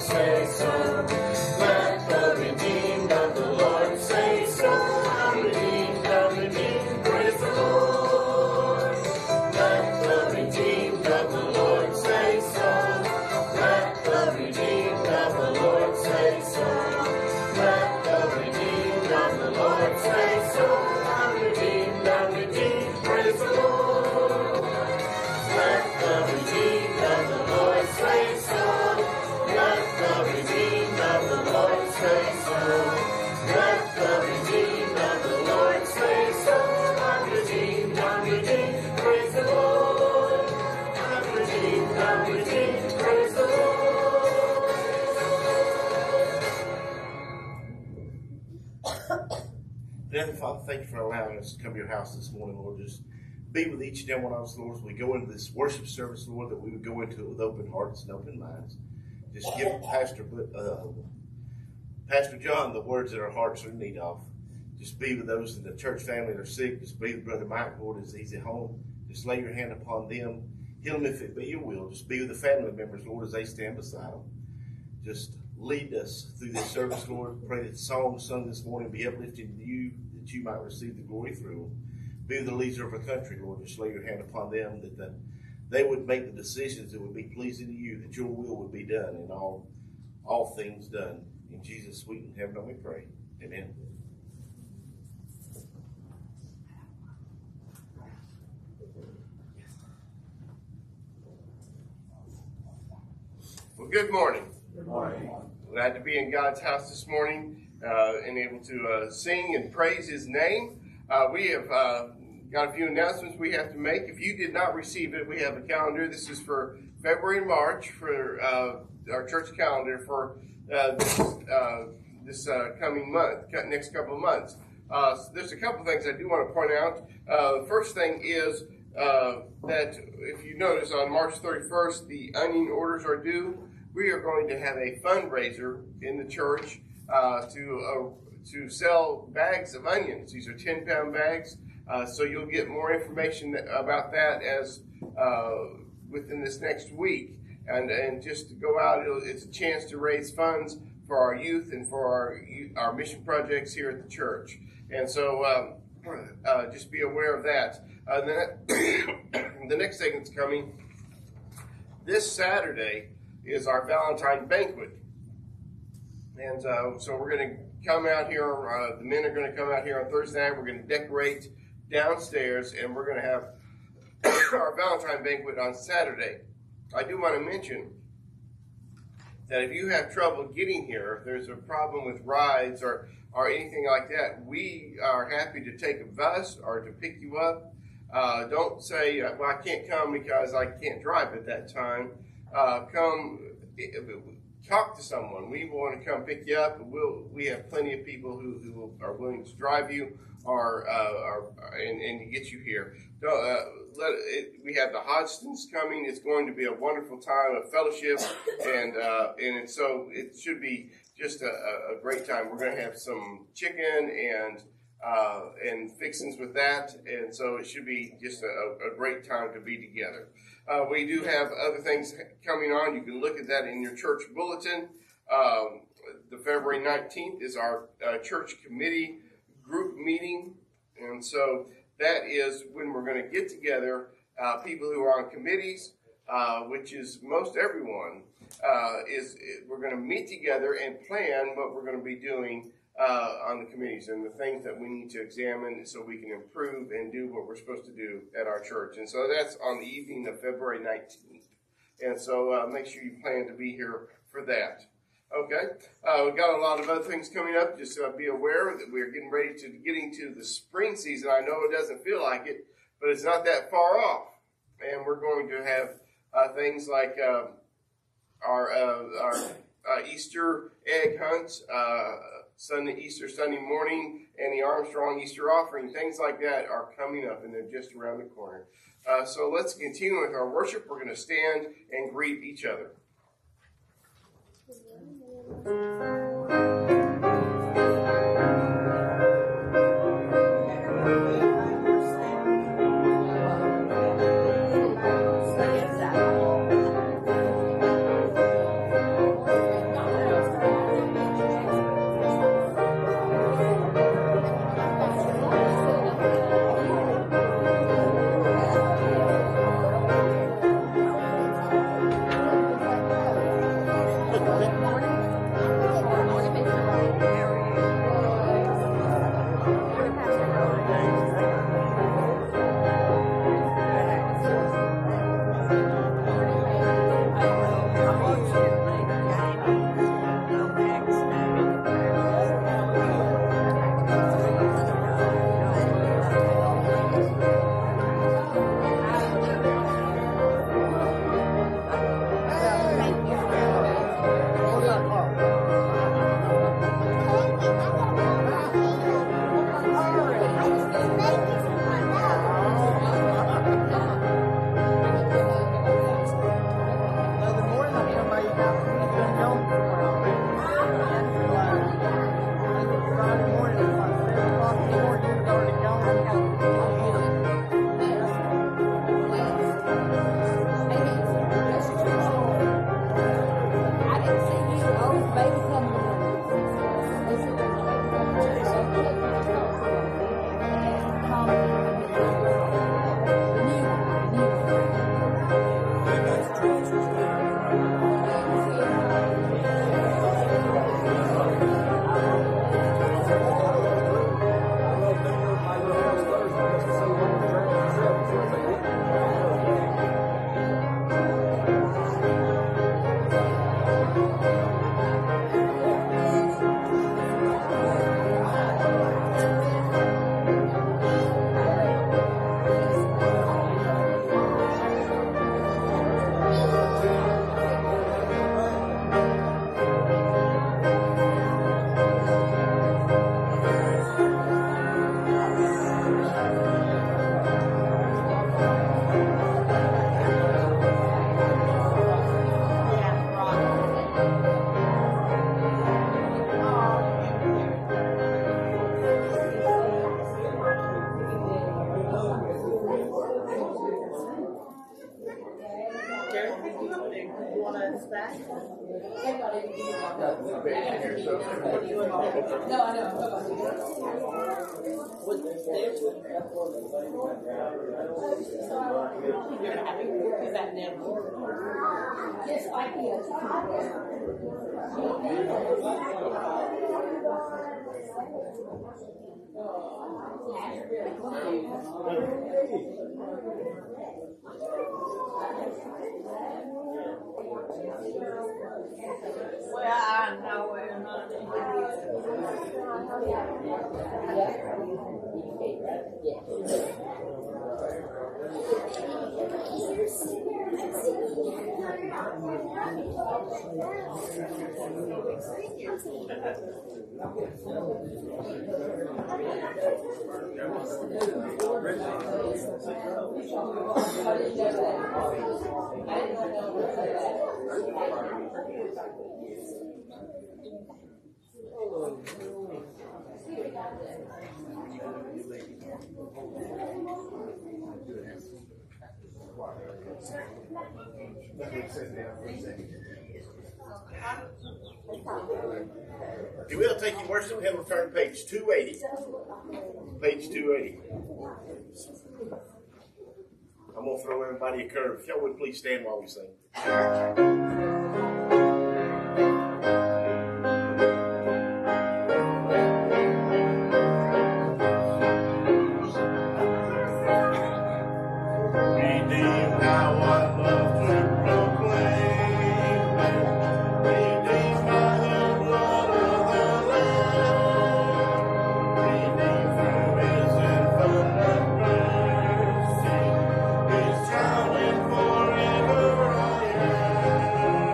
say so. Let the redeemed of the Lord say so. I'm redeemed, praise the Lord. Let the redeemed of the Lord say so. Let the redeemed of the Lord say so. Let the redeemed of the Lord say so. I'm redeemed, praise the Lord. Let the redeemed of the Lord say so. Let the redeemed of the Lord say so. Let the redeemed of the Lord say so. I'm redeemed, praise the Lord. I'm redeemed, praise the Lord. Heavenly Father, thank you for allowing us to come to your house this morning, Lord. Just be with each and every one of us, Lord, as we go into this worship service, Lord, that we would go into it with open hearts and open minds. Just give Pastor John the words that our hearts are in need of. Just be with those in the church family that are sick. Just be with Brother Mike, Lord, as he's at home. Just lay your hand upon them. Heal them if it be your will. Just be with the family members, Lord, as they stand beside them. Just lead us through this service, Lord. Pray that the songs sung this morning be uplifted to you, that you might receive the glory through them. Be with the leaders of our country, Lord. Just lay your hand upon them, that they would make the decisions that would be pleasing to you, that your will would be done in all things done. In Jesus' sweet and heaven, we pray. Amen. Well, good morning. Good morning. Glad to be in God's house this morning and able to sing and praise his name. We have got a few announcements we have to make. If you did not receive it, we have a calendar. This is for February and March for our church calendar for this coming month, next couple of months. So there's a couple things I do want to point out. The first thing is that if you notice on March 31st, the onion orders are due. We are going to have a fundraiser in the church to sell bags of onions. These are 10-pound bags. So you'll get more information about that as within this next week. And just to go out, it's a chance to raise funds for our youth and for our mission projects here at the church. And so just be aware of that. The next thing that's coming, this Saturday is our Valentine banquet. And so we're going to come out here, the men are going to come out here on Thursday night. We're going to decorate downstairs, and we're going to have our Valentine banquet on Saturday. I do want to mention that if you have trouble getting here, if there's a problem with rides or anything like that, we are happy to take a bus or to pick you up. Don't say, well, I can't come because I can't drive at that time. Come talk to someone. We want to come pick you up. We have plenty of people who are willing to drive you and to get you here. We have the Hodgstons coming. It's going to be a wonderful time of fellowship, and so it should be just a great time. We're going to have some chicken and fixings with that, and so it should be just a great time to be together. We do have other things coming on. You can look at that in your church bulletin. The February 19th is our church committee group meeting, and so that is when we're going to get together people who are on committees, which is most everyone. We're going to meet together and plan what we're going to be doing on the committees and the things that we need to examine so we can improve and do what we're supposed to do at our church. And so that's on the evening of February 19th. And so make sure you plan to be here for that. Okay, we've got a lot of other things coming up. Just be aware that we're getting ready to get into the spring season. I know it doesn't feel like it, but it's not that far off. And we're going to have things like our Easter egg hunts, Easter Sunday morning, and the Armstrong Easter offering. Things like that are coming up, and they're just around the corner. So let's continue with our worship. We're going to stand and greet each other. Well, I know we're not. If you will, take your worship hymn and turn to page 280. Page 280. I'm going to throw everybody a curve. If y'all would please stand while we sing. Forever I am.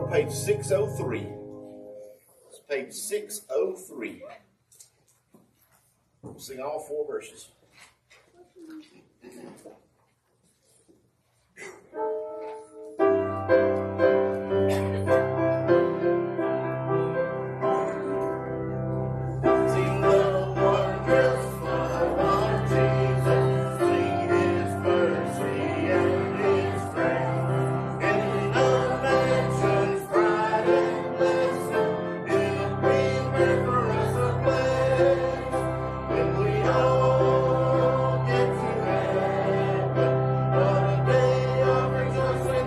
on page 603. It's page 603. We'll sing all 4 verses. Rejoicing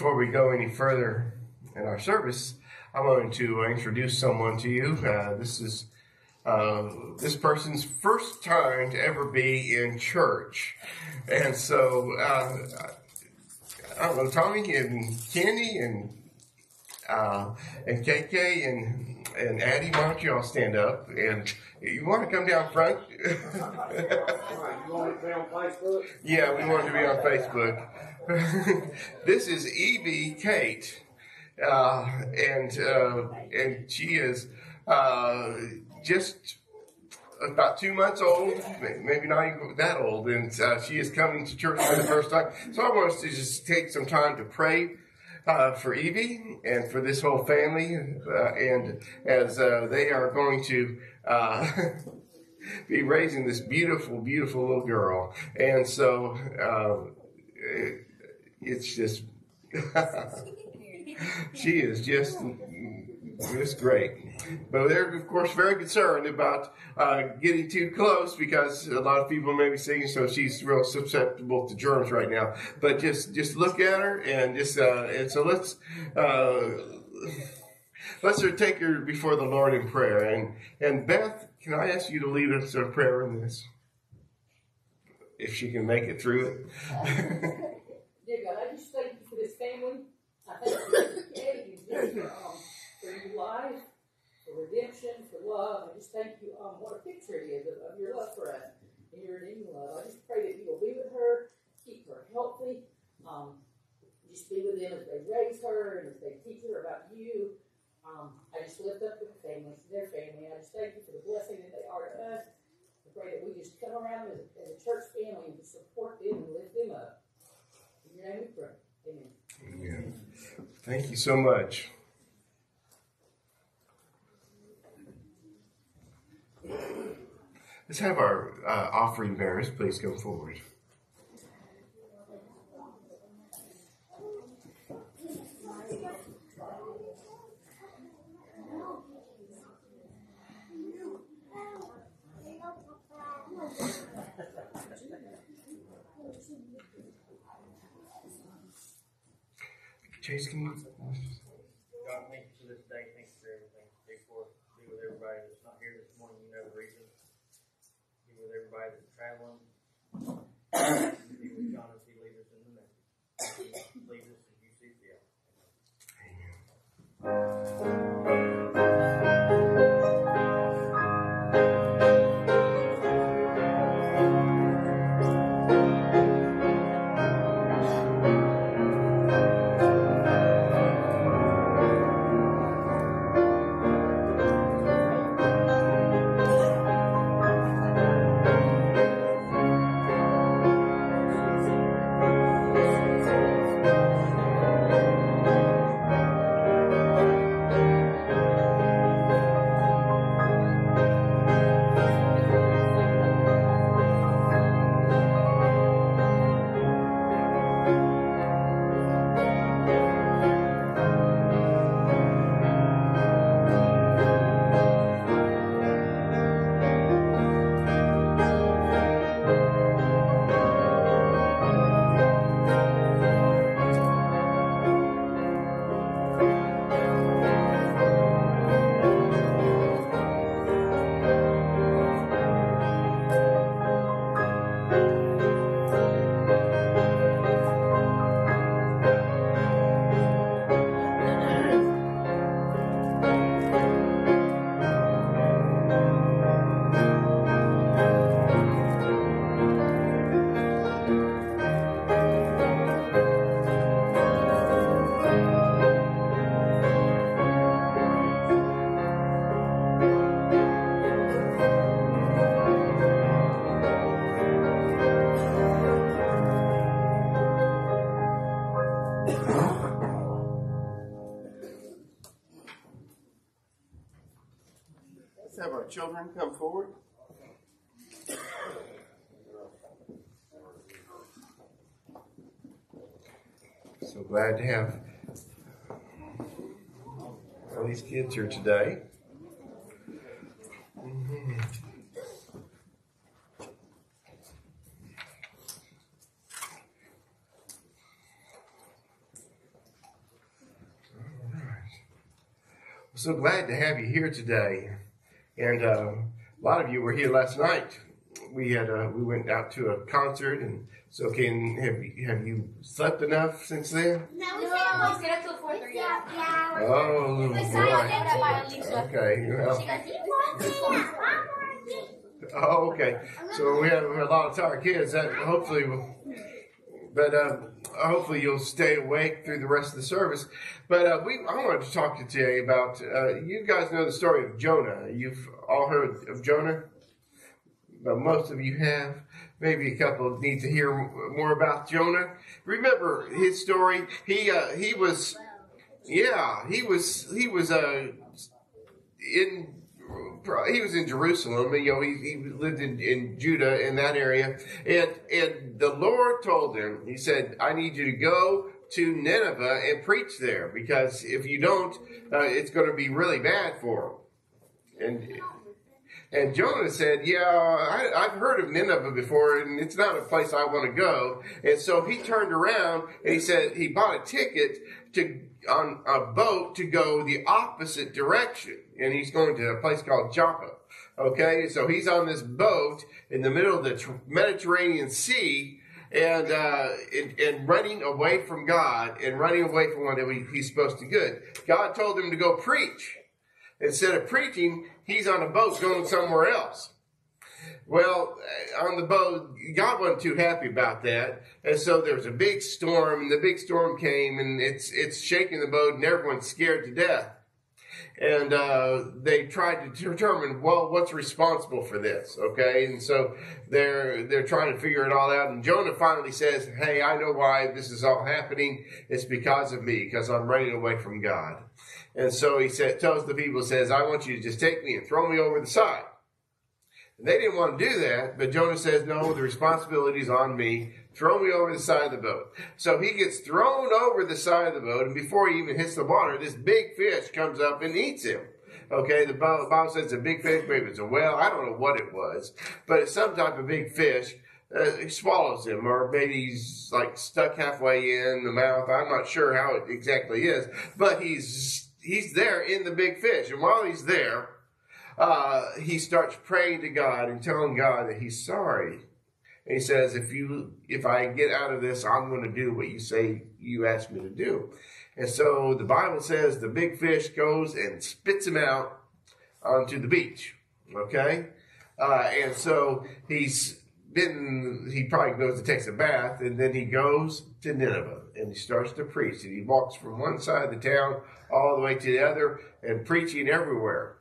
before we go any further in our service, I wanted to introduce someone to you. This is this person's first time to ever be in church. And so, I don't know, Tommy and Candy and KK and Addie, why don't you all stand up? And you want to come down front? You want to be on Facebook? Yeah, we want to be on Facebook. This is Evie Kate, and she is just about 2 months old, maybe not even that old, and she is coming to church for the first time. So I want us to just take some time to pray for Evie and for this whole family, and as they are going to be raising this beautiful, beautiful little girl. And so it's just, she is just great. But they're, of course, very concerned about getting too close because a lot of people may be saying, so she's real susceptible to germs right now. But just look at her and just, and so let's her take her before the Lord in prayer. And Beth, can I ask you to lead us in prayer in this? If she can make it through it. Dear God, I just thank you for this family. I thank you for Eddie, for your life, for redemption, for love. I just thank you. What a picture it is of your love for us and your redeeming love. I just pray that you will be with her, keep her healthy. Just be with them as they raise her and as they teach her about you. I just lift up their family. I just thank you for the blessing that they are to us. I pray that we just come around as a church family and just support them and lift them up. In your name we pray. Amen. Amen. Thank you so much. Let's have our offering bearers please come forward. Chase, can you? God, thank you for this day. Thank you for everything. Thank you for being with everybody that's not here this morning. You know the reason. Be with everybody that's traveling. Be with John as he leads us in the message. Lead us as you see fit. Let's have our children come forward. So glad to have all these kids here today. So glad to have you here today. And a lot of you were here last night. We went out to a concert, and so have you slept enough since then? No, we stayed up till 4:30. Yeah. Oh, boy. Okay. Well. She goes, "You want me?" Oh, okay. So we have a lot of tired kids. Hopefully you'll stay awake through the rest of the service. But I wanted to talk to you today about, you guys know the story of Jonah. You've all heard of Jonah? Well, most of you have. Maybe a couple need to hear more about Jonah. Remember his story? He was in Jerusalem. He lived in Judah, in that area, and the Lord told him, he said, I need you to go to Nineveh and preach there, because if you don't, it's going to be really bad for them. And Jonah said, yeah, I've heard of Nineveh before, and it's not a place I want to go. And so he turned around and he said he bought a ticket on a boat to go the opposite direction. And he's going to a place called Joppa. Okay, so he's on this boat in the middle of the Mediterranean Sea, and running away from God and running away from what he's supposed to do. God told him to go preach. Instead of preaching, he's on a boat going somewhere else. Well, on the boat, God wasn't too happy about that. And so there was a big storm, and the big storm came, and it's shaking the boat, and everyone's scared to death. And they tried to determine, well, what's responsible for this, okay? And so they're trying to figure it all out. And Jonah finally says, hey, I know why this is all happening. It's because of me, because I'm running away from God. And so he tells the people, says, I want you to just take me and throw me over the side. And they didn't want to do that, but Jonah says, no, the responsibility is on me. Throw me over the side of the boat. So he gets thrown over the side of the boat, and before he even hits the water, this big fish comes up and eats him. Okay, the Bible says it's a big fish, maybe it's a whale, I don't know what it was, but it's some type of big fish. It swallows him, or maybe he's like stuck halfway in the mouth. I'm not sure how it exactly is, but he's there in the big fish, and while he's there, he starts praying to God and telling God that he's sorry. And he says, if I get out of this, I'm going to do what you say you asked me to do. And so the Bible says the big fish goes and spits him out onto the beach. Okay? And so he probably goes and takes a bath, and then he goes to Nineveh and he starts to preach. And he walks from one side of the town all the way to the other and preaching everywhere.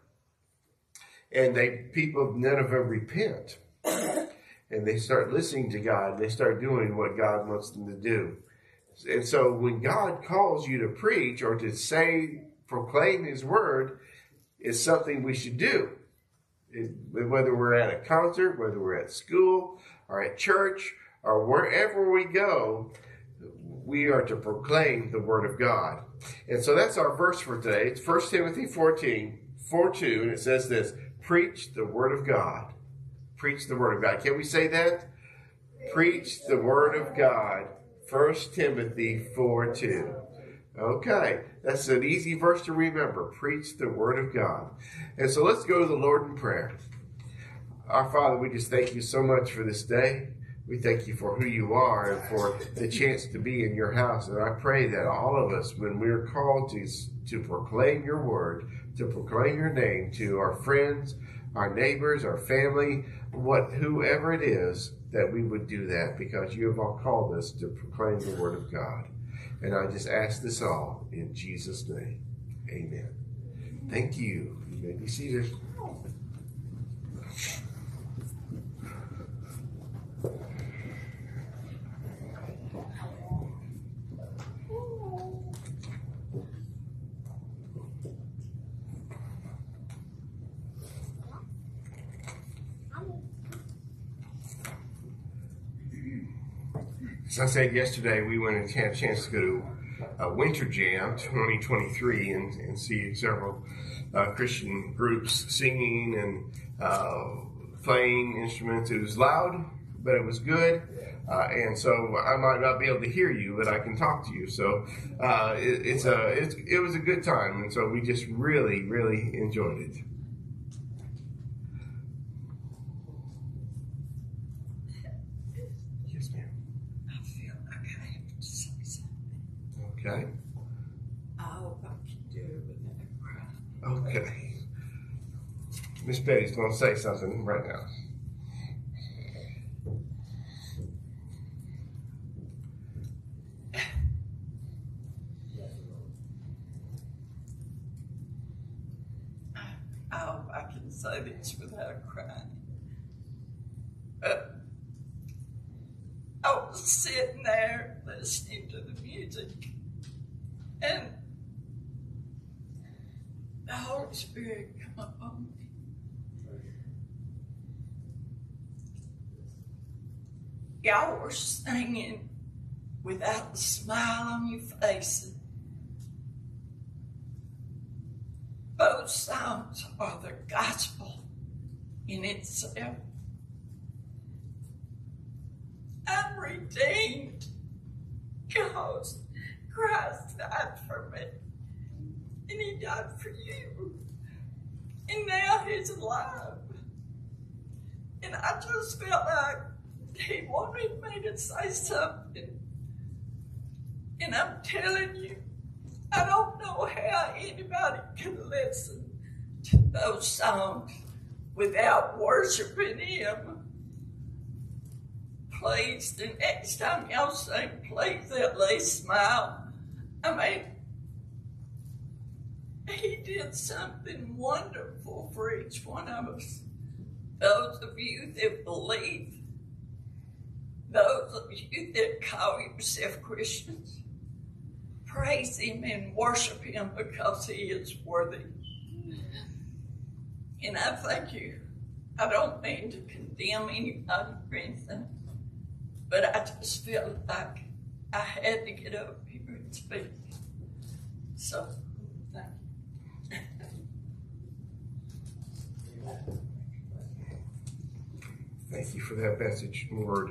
And people of Nineveh repent. And they start listening to God. They start doing what God wants them to do. And so when God calls you to preach or to proclaim his word, it's something we should do. Whether we're at a concert, whether we're at school or at church or wherever we go, we are to proclaim the word of God. And so that's our verse for today. It's 1 Timothy 4:2, and it says this, preach the word of God. Preach the word of God. Can we say that? Preach the word of God. 1 Timothy 4:2. Okay, that's an easy verse to remember. Preach the word of God. And so let's go to the Lord in prayer. Our Father, we just thank you so much for this day. We thank you for who you are and for the chance to be in your house. And I pray that all of us, when we're called to proclaim your word, to proclaim your name to our friends, our neighbors, our family, whoever it is, that we would do that because you have all called us to proclaim the word of God. And I just ask this all in Jesus' name. Amen. Thank you. You may be seated. As I said yesterday, we went and had a chance to go to Winter Jam 2023 and see several Christian groups singing and playing instruments. It was loud, but it was good. And so I might not be able to hear you, but I can talk to you. So it was a good time, and so we just really, really enjoyed it. Yes, ma'am. I feel like I have to say something. Okay. I hope I can do it without crying. Okay. Miss Betty's going to say something right now. I hope I can say this without crying. I was sitting there listening to the music, and the Holy Spirit come upon me. Y'all were singing without a smile on your faces. Both songs are the gospel in itself. I'm redeemed because Christ died for me, and He died for you, and now He's alive. And I just felt like He wanted me to say something, and I'm telling you, I don't know how anybody can listen to those songs without worshiping Him. Please, the next time y'all sing, please at least smile. I mean, He did something wonderful for each one of us. Those of you that believe, those of you that call yourself Christians, praise Him and worship Him because He is worthy. And I thank you. I don't mean to condemn anybody or anything, but I just felt like I had to get up here and speak. So, thank you. Thank you for that message and word.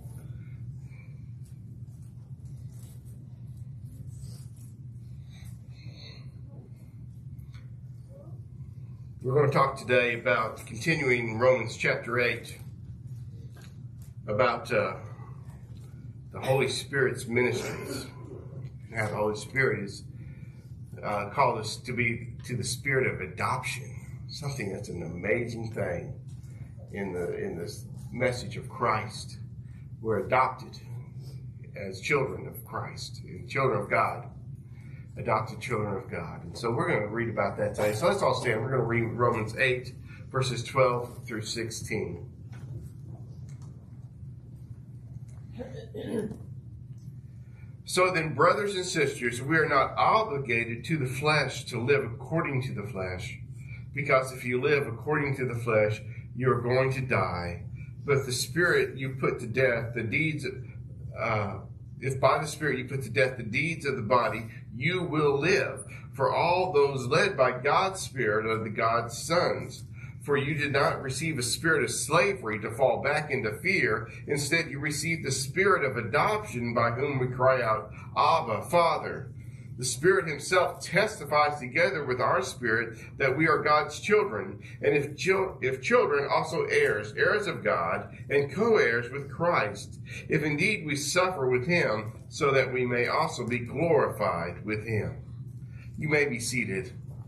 We're going to talk today about continuing Romans chapter 8, about the Holy Spirit's ministries, and how the Holy Spirit has called us to be to the spirit of adoption, something that's an amazing thing in this message of Christ. We're adopted as children of Christ, children of God. Adopted children of God. And so we're going to read about that today. So let's all stand. We're going to read Romans 8, verses 12 through 16. So then, brothers and sisters, we are not obligated to the flesh to live according to the flesh, because if you live according to the flesh, you are going to die. But the Spirit you put to death the deeds if by the Spirit you put to death the deeds of the body, you will live. For all those led by God's Spirit are the God's sons. For you did not receive a spirit of slavery to fall back into fear. Instead, you received the Spirit of adoption, by whom we cry out, Abba, Father. The Spirit Himself testifies together with our spirit that we are God's children. And if children, also heirs, heirs of God, and co-heirs with Christ, if indeed we suffer with Him, so that we may also be glorified with Him. You may be seated.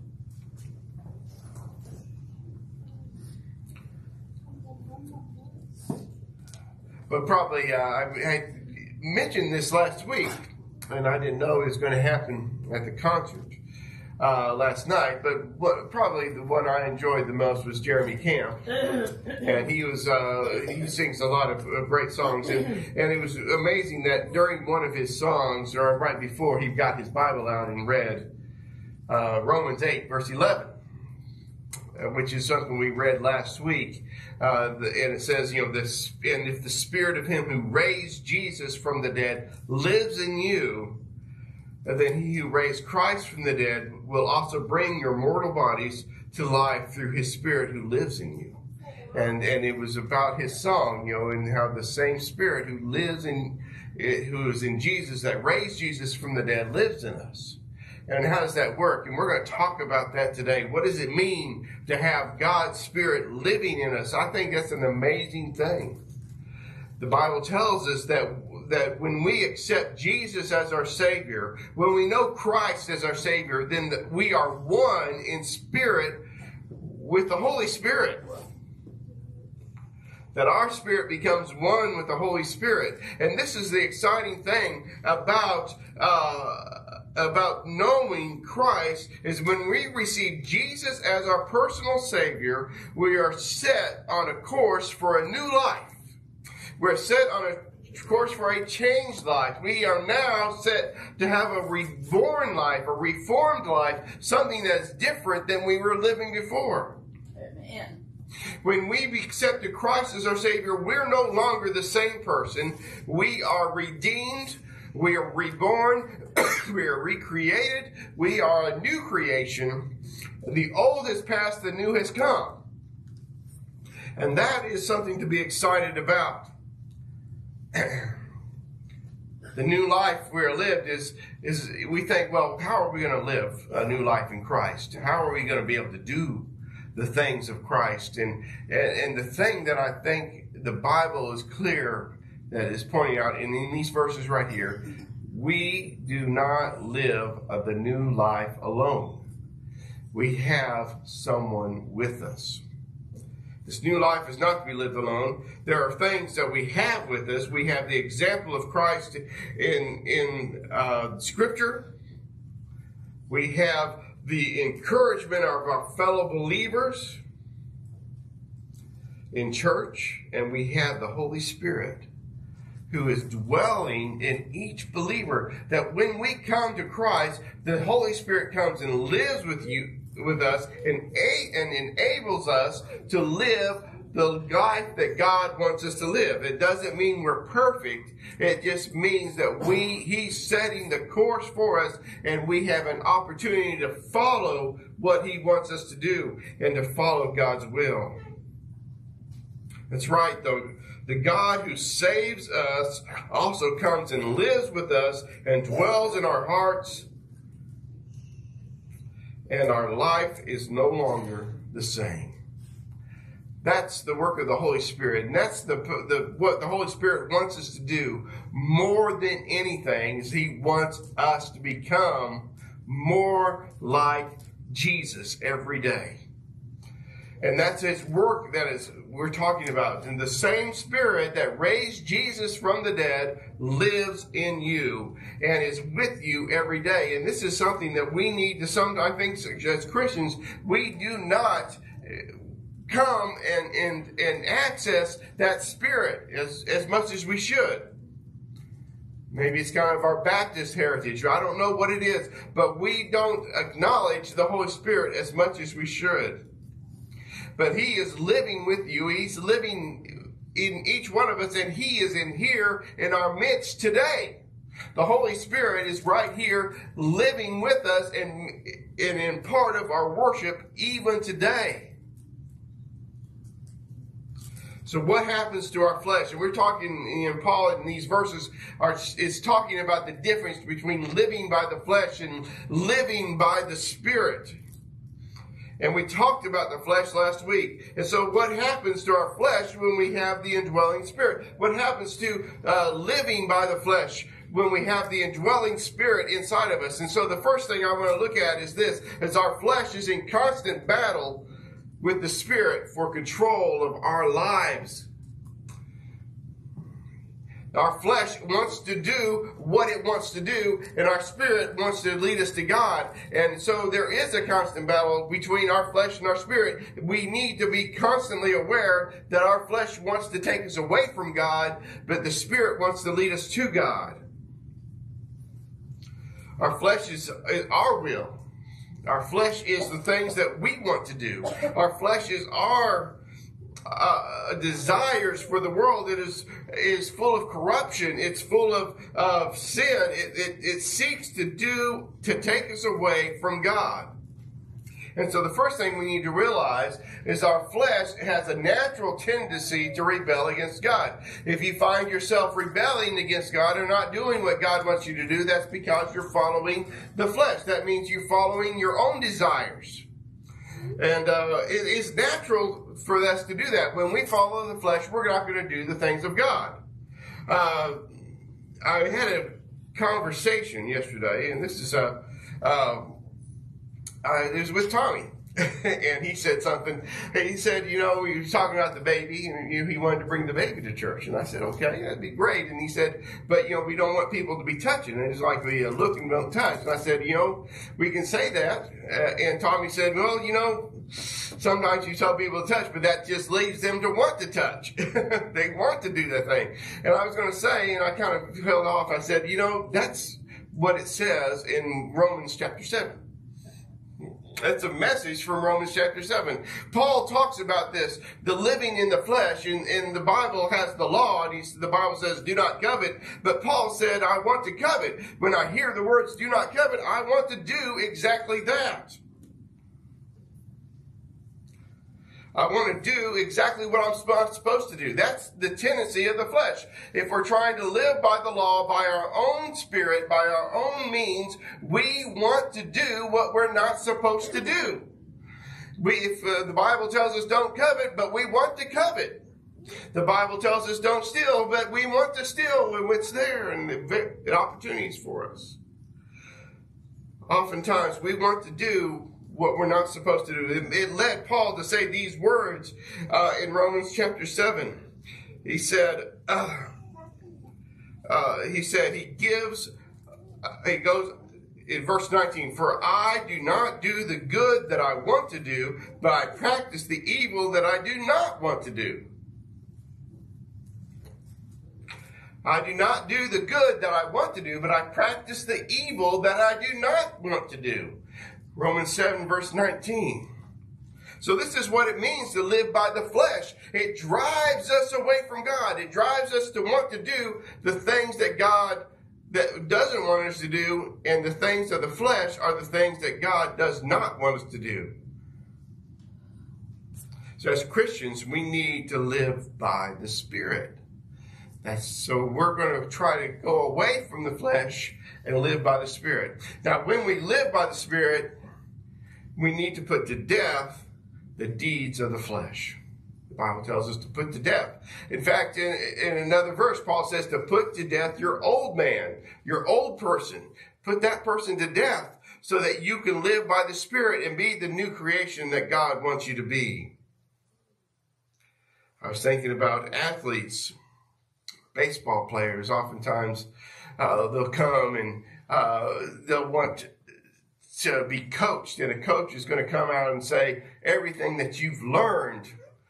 But probably, I mentioned this last week, and I didn't know it was going to happen at the concert last night. But probably the one I enjoyed the most was Jeremy Camp, and he sings a lot of great songs, and it was amazing that during one of his songs, or right before, he got his Bible out and read Romans 8, verse 11. Which is something we read last week, and it says, and if the Spirit of Him who raised Jesus from the dead lives in you, then He who raised Christ from the dead will also bring your mortal bodies to life through His Spirit who lives in you. And it was about his song, and how the same Spirit who is in Jesus, that raised Jesus from the dead, lives in us. And how does that work? And we're going to talk about that today. What does it mean to have God's Spirit living in us? I think that's an amazing thing. The Bible tells us that when we accept Jesus as our Savior, when we know Christ as our Savior, then we are one in spirit with the Holy Spirit. That our spirit becomes one with the Holy Spirit. And this is the exciting thing about knowing Christ, is when we receive Jesus as our personal Savior, we are set on a course for a new life. We're set on a course for a changed life. We are now set to have a reborn life, a reformed life, something that's different than we were living before. Amen. When we accepted Christ as our Savior, we're no longer the same person. We are redeemed. We are reborn. We are recreated. We are a new creation. The old has passed, the new has come. And that is something to be excited about. The new life we're lived is we think, well, how are we going to live a new life in Christ? How are we going to be able to do the things of Christ? And the thing that I think the Bible is clear that is pointing out in these verses right here, we do not live the new life alone. We have someone with us. This new life is not to be lived alone. There are things that we have with us. We have the example of Christ in Scripture. We have the encouragement of our fellow believers in church. And we have the Holy Spirit who is dwelling in each believer. That when we come to Christ, the Holy Spirit comes and lives with us and enables us to live the life that God wants us to live. It doesn't mean we're perfect. It just means that He's setting the course for us, and we have an opportunity to follow what He wants us to do and to follow God's will. That's right, though. The God who saves us also comes and lives with us and dwells in our hearts, and our life is no longer the same. That's the work of the Holy Spirit. And that's what the Holy Spirit wants us to do more than anything, is He wants us to become more like Jesus every day. And that's His work we're talking about. And the same Spirit that raised Jesus from the dead lives in you and is with you every day. And this is something that we need to I think as Christians, we do not come and access that Spirit as much as we should. Maybe it's kind of our Baptist heritage. I don't know what it is, but we don't acknowledge the Holy Spirit as much as we should. But He is living with you. He's living in each one of us, and He is in here in our midst today. The Holy Spirit is right here living with us and in part of our worship even today. So what happens to our flesh? And we're talking, Paul in these verses is talking about the difference between living by the flesh and living by the Spirit. And we talked about the flesh last week. And so what happens to our flesh when we have the indwelling Spirit? What happens to living by the flesh when we have the indwelling Spirit inside of us? And so the first thing I want to look at is this, is our flesh is in constant battle with the Spirit for control of our lives. Our flesh wants to do what it wants to do, and our spirit wants to lead us to God. And so there is a constant battle between our flesh and our spirit. We need to be constantly aware that our flesh wants to take us away from God, but the Spirit wants to lead us to God. Our flesh is our will. Our flesh is the things that we want to do. Our flesh is our desires for the world. It is full of corruption. It's full of sin. It seeks to take us away from God. And so the first thing we need to realize is our flesh has a natural tendency to rebel against God. If you find yourself rebelling against God or not doing what God wants you to do, that's because you're following the flesh. That means you're following your own desires. And it is natural for us to do that. When we follow the flesh, we're not going to do the things of God. I had a conversation yesterday, and this is it was with Tommy, and he said something. He said, he was talking about the baby, and he wanted to bring the baby to church. And I said, okay, that'd be great. And he said, but, we don't want people to be touching. And it's like we look and don't touch. And I said, we can say that. And Tommy said, well, sometimes you tell people to touch, but that just leaves them to want to touch. They want to do that thing. And I was going to say, and I kind of held off, I said, that's what it says in Romans chapter 7. That's a message from Romans chapter 7. Paul talks about this, the living in the flesh, and the Bible has the law, and the Bible says, do not covet. But Paul said, I want to covet. When I hear the words, do not covet, I want to do exactly that. I want to do exactly what I'm supposed to do. That's the tendency of the flesh. If we're trying to live by the law, by our own spirit, by our own means, we want to do what we're not supposed to do. If the Bible tells us don't covet, but we want to covet. The Bible tells us don't steal, but we want to steal when it's there and the opportunities for us. Oftentimes, we want to do what we're not supposed to do. It led Paul to say these words in Romans chapter 7. He said, he goes in verse 19, for I do not do the good that I want to do, but I practice the evil that I do not want to do. I do not do the good that I want to do, but I practice the evil that I do not want to do. Romans 7 verse 19. So this is what it means to live by the flesh. It drives us away from God. It drives us to want to do the things that God doesn't want us to do, and the things of the flesh are the things that God does not want us to do. So as Christians, we need to live by the Spirit. So we're going to try to go away from the flesh and live by the Spirit. Now, when we live by the Spirit, we need to put to death the deeds of the flesh. The Bible tells us to put to death. In fact, in another verse, Paul says to put to death your old man, your old person. Put that person to death so that you can live by the Spirit and be the new creation that God wants you to be. I was thinking about athletes, baseball players. Oftentimes, they'll come and they'll want to be coached, and a coach is going to come out and say, everything that you've learned,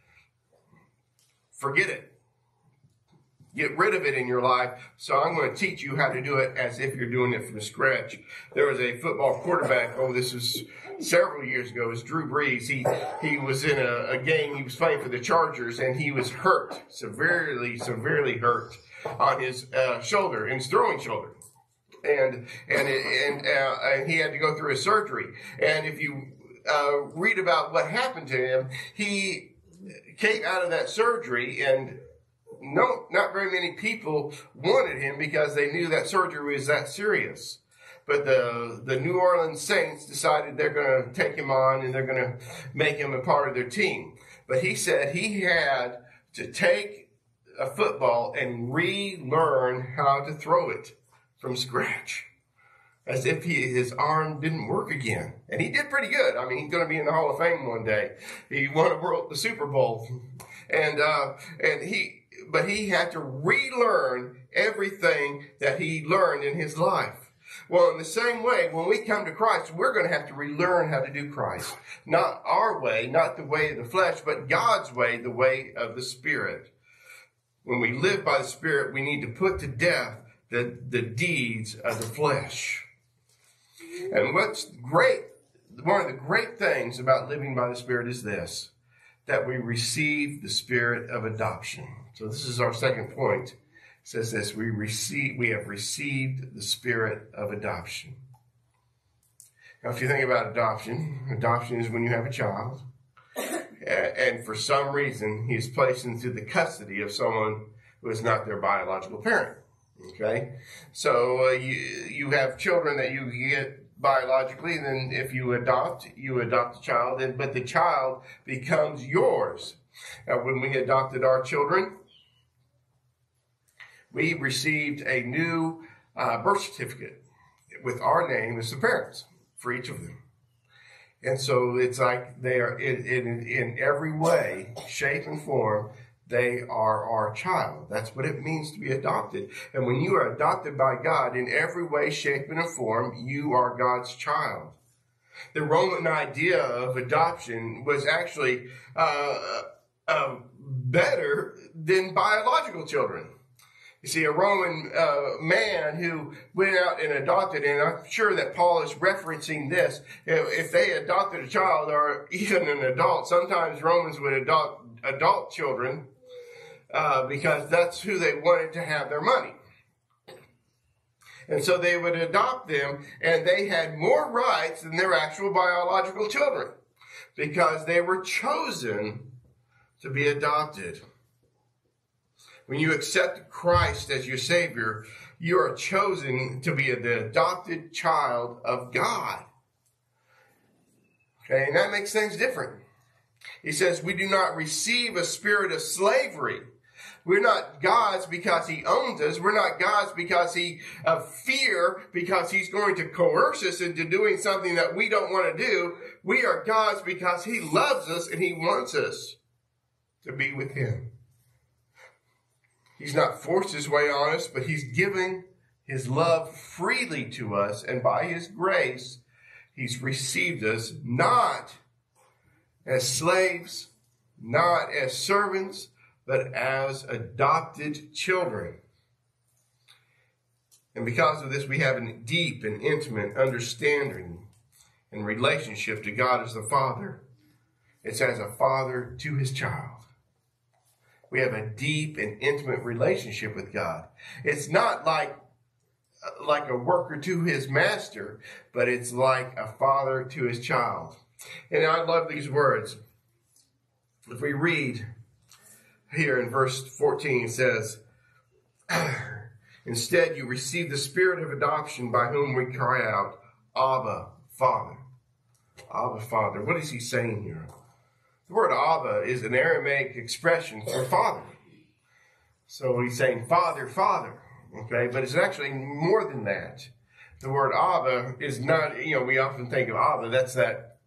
forget it. Get rid of it in your life. So I'm going to teach you how to do it as if you're doing it from scratch. There was a football quarterback, this was several years ago, it was Drew Brees. He was in a game, he was playing for the Chargers, and he was hurt, severely hurt on his shoulder, in his throwing shoulder. And he had to go through a surgery. And if you read about what happened to him, he came out of that surgery, and not very many people wanted him because they knew that surgery was that serious. But the New Orleans Saints decided they're going to take him on and they're going to make him a part of their team. But he said he had to take a football and relearn how to throw it from scratch, as if his arm didn't work again. And he did pretty good. I mean, he's going to be in the Hall of Fame one day. He won the Super Bowl, but he had to relearn everything that he learned in his life. Well, in the same way, when we come to Christ, we're going to have to relearn how to do Christ. Not our way, not the way of the flesh, but God's way, the way of the Spirit. When we live by the Spirit, we need to put to death the deeds of the flesh. And what's great, one of the great things about living by the Spirit is this, that we receive the Spirit of adoption. So this is our second point. It says this, we have received the Spirit of adoption. Now, if you think about adoption, adoption is when you have a child, and for some reason, he's placed into the custody of someone who is not their biological parent. Okay? So you have children that you get biologically, and then if you adopt a child, but the child becomes yours. Now, when we adopted our children, we received a new birth certificate with our name as the parents for each of them. And so it's like they are in every way, shape, and form, they are our child. That's what it means to be adopted. And when you are adopted by God in every way, shape, and form, you are God's child. The Roman idea of adoption was actually better than biological children. You see, a Roman man who went out and adopted, and I'm sure that Paul is referencing this, if they adopted a child or even an adult, sometimes Romans would adopt adult children because that's who they wanted to have their money. And so they would adopt them, and they had more rights than their actual biological children because they were chosen to be adopted. When you accept Christ as your Savior, you are chosen to be the adopted child of God. Okay, and that makes things different. He says we do not receive a spirit of slavery. We're not God's because He owns us. We're not God's because of fear, because He's going to coerce us into doing something that we don't want to do. We are God's because He loves us and He wants us to be with Him. He's not forced His way on us, but He's giving His love freely to us. And by His grace, He's received us not as slaves, not as servants, but as adopted children. And because of this, we have a deep and intimate understanding and relationship to God as the Father. It's as a father to his child. We have a deep and intimate relationship with God. It's not like a worker to his master, but it's like a father to his child. And I love these words. If we read here in verse 14, it says, instead you receive the spirit of adoption by whom we cry out, Abba, Father. Abba, Father. What is he saying here? The word Abba is an Aramaic expression for father. So he's saying Father, Father. Okay, but it's actually more than that. The word Abba is not, we often think of Abba, that's that,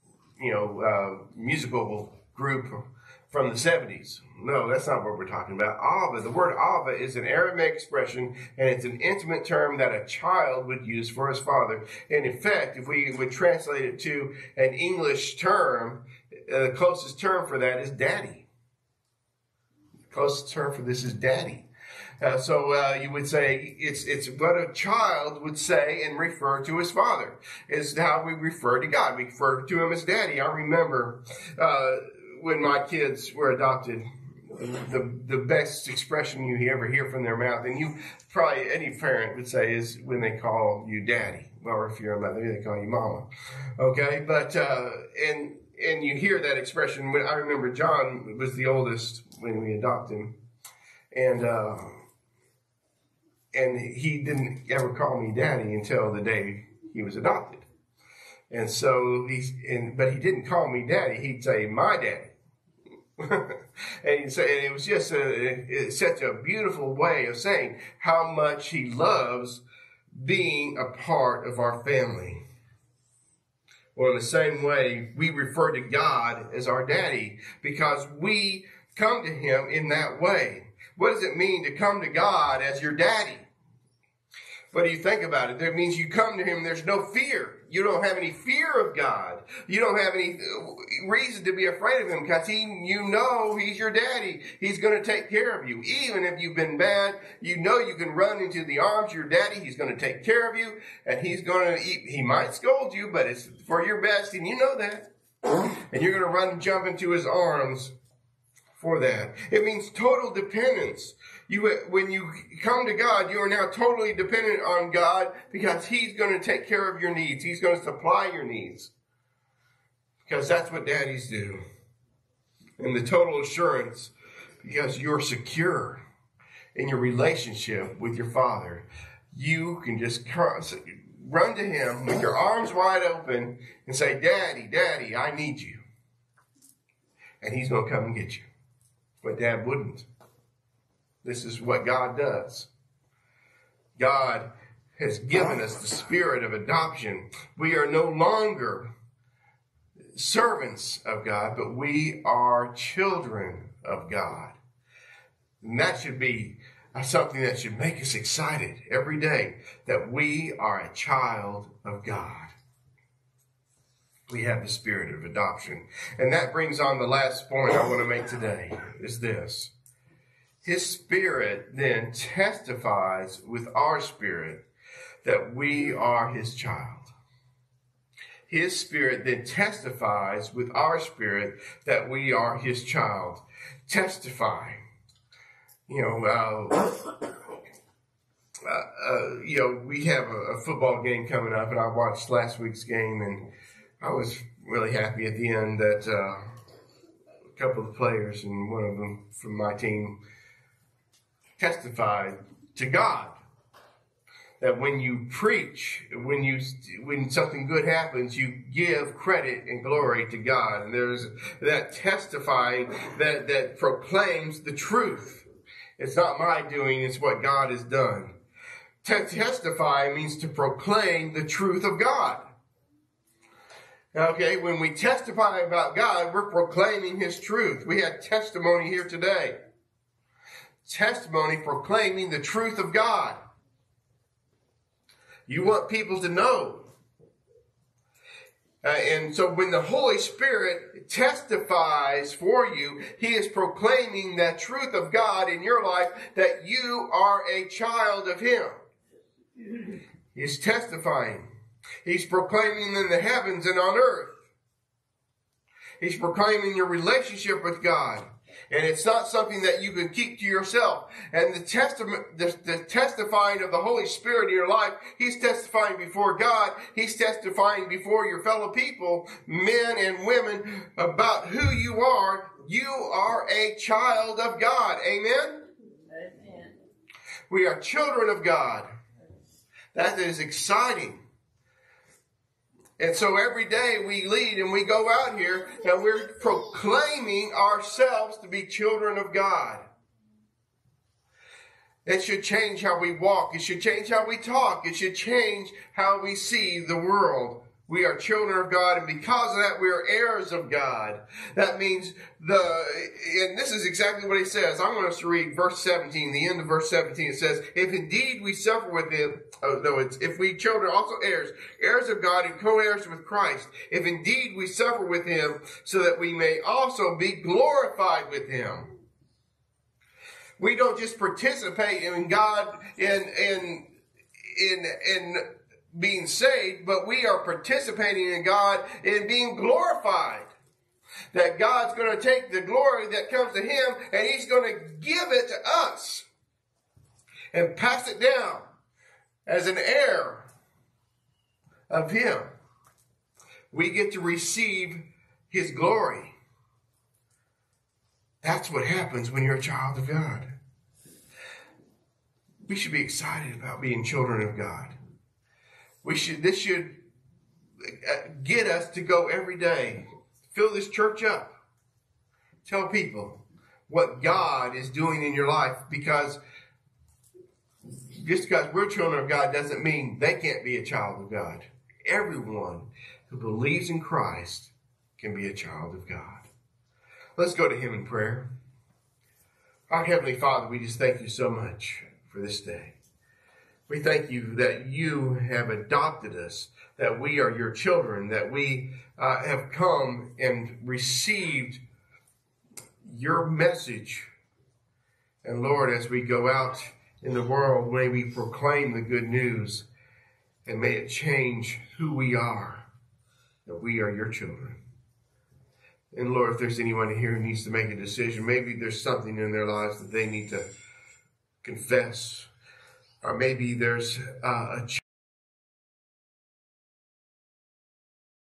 musical group from the 70s. No, that's not what we're talking about. Abba, the word Abba is an Aramaic expression, and it's an intimate term that a child would use for his father. And in fact, if we would translate it to an English term, the closest term for that is daddy. The closest term for this is daddy. So you would say it's what a child would say and refer to his father. Is how we refer to God. We refer to him as daddy. I remember when my kids were adopted, the best expression you ever hear from their mouth, and you probably any parent would say, is when they call you daddy. Or if you're a mother, they call you mama. Okay, but and you hear that expression. When I remember John was the oldest when we adopted him, and he didn't ever call me daddy until the day he was adopted. And so but he didn't call me daddy. He'd say my daddy. And he'd say, and it was just such a beautiful way of saying how much he loves being a part of our family. Well, in the same way, we refer to God as our daddy because we come to him in that way. What does it mean to come to God as your daddy? What do you think about it? That means you come to him, there's no fear. You don't have any fear of God. You don't have any reason to be afraid of him because you know he's your daddy. He's going to take care of you. Even if you've been bad, you know you can run into the arms of your daddy. He's going to take care of you, and he might scold you, but it's for your best, and you know that. And you're going to run and jump into his arms for that. It means total dependence. when you come to God, you are now totally dependent on God because He's going to take care of your needs. He's going to supply your needs. Because that's what daddies do. And the total assurance, because you're secure in your relationship with your Father, you can just run to Him with your arms wide open and say, Daddy, Daddy, I need you. And He's going to come and get you. But Dad wouldn't. This is what God does. God has given us the spirit of adoption. We are no longer servants of God, but we are children of God. And that should be something that should make us excited every day, that we are a child of God. We have the spirit of adoption. And that brings on the last point I want to make today, is this. His spirit then testifies with our spirit that we are His child. His spirit then testifies with our spirit that we are His child. Testifying. We have a football game coming up, and I watched last week's game, and I was really happy at the end that a couple of the players, and one of them from my team, testified to God that when you preach, when something good happens, you give credit and glory to God. And there's that testifying that proclaims the truth. It's not my doing, it's what God has done. To testify means to proclaim the truth of God. Okay, when we testify about God, we're proclaiming His truth. We had testimony here today. Testimony proclaiming the truth of God. You want people to know. And so when the Holy Spirit testifies for you, He is proclaiming that truth of God in your life, that you are a child of Him. He's testifying. He's proclaiming in the heavens and on earth. He's proclaiming your relationship with God. And it's not something that you can keep to yourself. And the testifying of the Holy Spirit in your life, He's testifying before God. He's testifying before your fellow people, men and women, about who you are. You are a child of God. Amen? Amen. We are children of God. That is exciting. And so every day we lead and we go out here and we're proclaiming ourselves to be children of God. It should change how we walk. It should change how we talk. It should change how we see the world. We are children of God, and because of that, we are heirs of God. That means and this is exactly what He says. I want us to read verse 17, the end of verse 17. It says, if indeed we suffer with Him, if we children also heirs, heirs of God and co-heirs with Christ, if indeed we suffer with Him, so that we may also be glorified with Him. We don't just participate in God in being saved, but we are participating in God in being glorified. That God's going to take the glory that comes to Him and He's going to give it to us and pass it down as an heir of Him. We get to receive His glory. That's what happens when you're a child of God. We should be excited about being children of God. This should get us to go every day. Fill this church up. Tell people what God is doing in your life, because just because we're children of God doesn't mean they can't be a child of God. Everyone who believes in Christ can be a child of God. Let's go to Him in prayer. Our Heavenly Father, we just thank You so much for this day. We thank You that You have adopted us, that we are Your children, that we have come and received Your message. And Lord, as we go out in the world, may we proclaim the good news, and may it change who we are, that we are Your children. And Lord, if there's anyone here who needs to make a decision, maybe there's something in their lives that they need to confess, or maybe there's a